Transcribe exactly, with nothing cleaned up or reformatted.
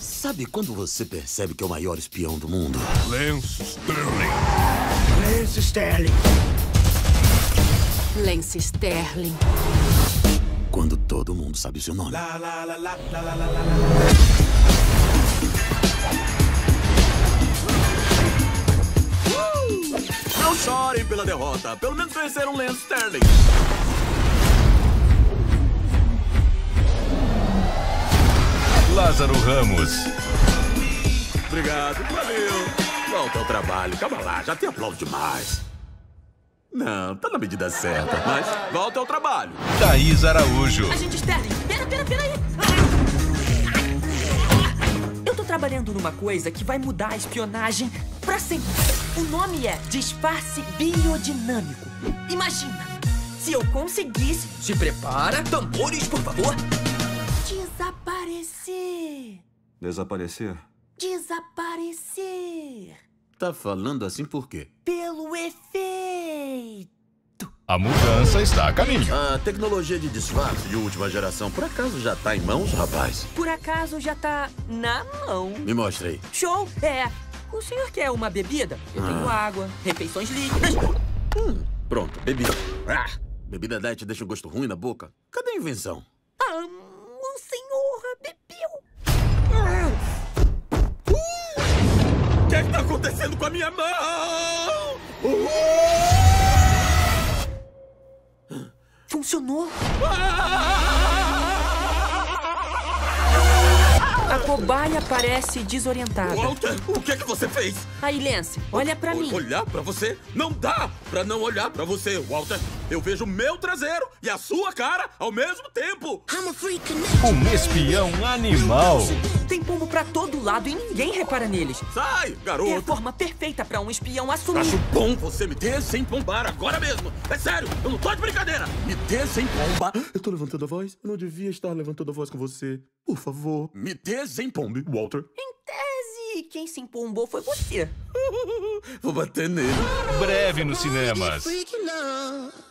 Sabe quando você percebe que é o maior espião do mundo? Lance Sterling. Lance Sterling. Lance Sterling. Quando todo mundo sabe o seu nome. Lá, lá, lá, lá, lá, lá, lá, lá. Não chorem pela derrota. Pelo menos venceram Lance Sterling. Lázaro Ramos. Obrigado, valeu. Volta ao trabalho. Calma lá, já tem aplauso demais. Não, tá na medida certa, mas volta ao trabalho. Thaís Araújo. Agente Sterling, pera, pera, pera aí. Eu tô trabalhando numa coisa que vai mudar a espionagem pra sempre. O nome é disfarce biodinâmico. Imagina, se eu conseguisse... Se prepara, tambores, por favor. Desaparecer. Desaparecer? Desaparecer. Tá falando assim por quê? Pelo efeito. A mudança está a caminho. A tecnologia de disfarce de última geração por acaso já tá em mãos, rapaz? Por acaso já tá na mão. Me mostre aí. Show! É, o senhor quer uma bebida? Eu tenho Ah. água, refeições líquidas. Hum, pronto, bebida. Ah, bebida diet deixa um gosto ruim na boca. Cadê a invenção? Ah, o senhor bebeu. O que é que tá acontecendo com a minha mão? Funcionou. A cobaia parece desorientada. Walter, o que é que você fez? Aí, Lance, olha pra mim. Olhar pra você? Não dá pra não olhar pra você, Walter. Eu vejo meu traseiro e a sua cara ao mesmo tempo. Um espião animal. Tem pombo pra todo lado e ninguém repara neles. Sai, É a garoto. forma perfeita pra um espião assumir. Acho bom você me ter sem pombar agora mesmo. É sério, eu não tô de brincadeira. Me ter sem pombar. Eu tô levantando a voz. Eu não devia estar levantando a voz com você. Por favor, me ter sem pombe, Walter. Em tese, quem se empombou foi você. Vou bater nele. Breve nos cinemas. Freaking out.